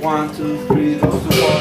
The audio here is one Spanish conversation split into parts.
1, 2, 3, those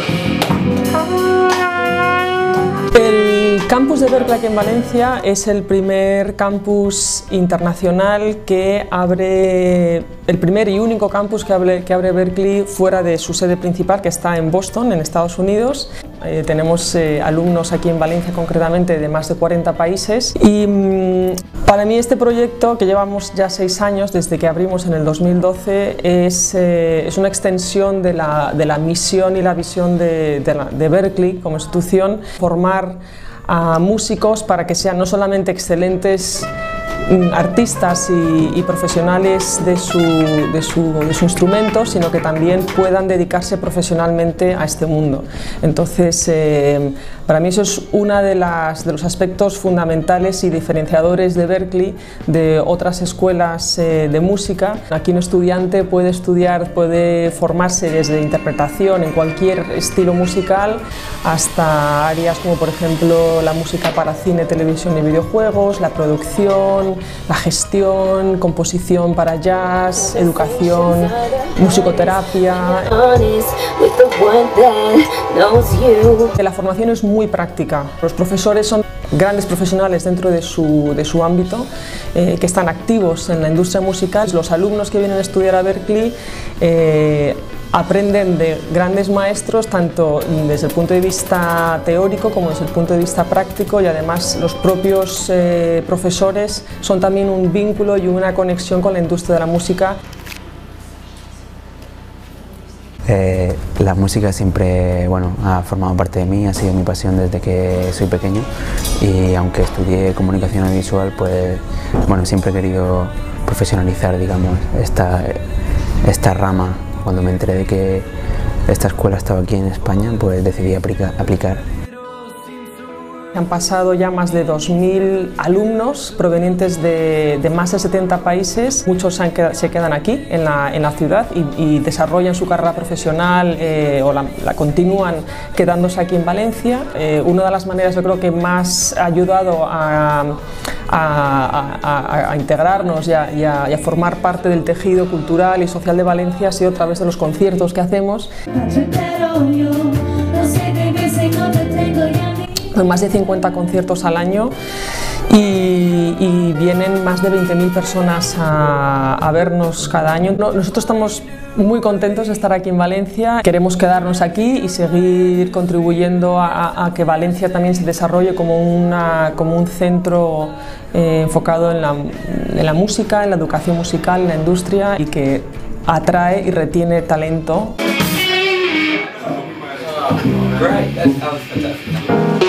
El campus de Berklee aquí en Valencia es el primer campus internacional que abre, el primer y único campus que abre Berklee fuera de su sede principal, que está en Boston, en Estados Unidos. Tenemos alumnos aquí en Valencia concretamente de más de 40 países y para mí este proyecto, que llevamos ya 6 años desde que abrimos en el 2012, es una extensión de la misión y la visión de Berklee como institución, formar a músicos para que sean no solamente excelentes artistas y profesionales de su instrumento, sino que también puedan dedicarse profesionalmente a este mundo. Entonces, para mí eso es uno de los aspectos fundamentales y diferenciadores de Berklee de otras escuelas de música. Aquí un estudiante puede estudiar, puede formarse desde interpretación en cualquier estilo musical hasta áreas como por ejemplo la música para cine, televisión y videojuegos, la producción, la gestión, composición para jazz, educación, musicoterapia. La formación es muy práctica. Los profesores son grandes profesionales dentro de su ámbito, que están activos en la industria musical. Los alumnos que vienen a estudiar a Berklee aprenden de grandes maestros tanto desde el punto de vista teórico como desde el punto de vista práctico, y además los propios profesores son también un vínculo y una conexión con la industria de la música. La música siempre ha formado parte de mí, ha sido mi pasión desde que soy pequeño, y aunque estudié comunicación audiovisual, pues siempre he querido profesionalizar, digamos, esta rama. Cuando me enteré de que esta escuela estaba aquí en España, pues decidí aplicar. Han pasado ya más de 2000 alumnos provenientes de más de 70 países. Muchos se quedan aquí en la ciudad y desarrollan su carrera profesional o la continúan quedándose aquí en Valencia. Una de las maneras, yo creo, que más ha ayudado a integrarnos y a formar parte del tejido cultural y social de Valencia ha sido a través de los conciertos que hacemos. Son más de 50 conciertos al año y vienen más de 20.000 personas a vernos cada año. Nosotros estamos muy contentos de estar aquí en Valencia, queremos quedarnos aquí y seguir contribuyendo a que Valencia también se desarrolle como un centro enfocado en la música, en la educación musical, en la industria, y que atrae y retiene talento. Great, that was fantastic.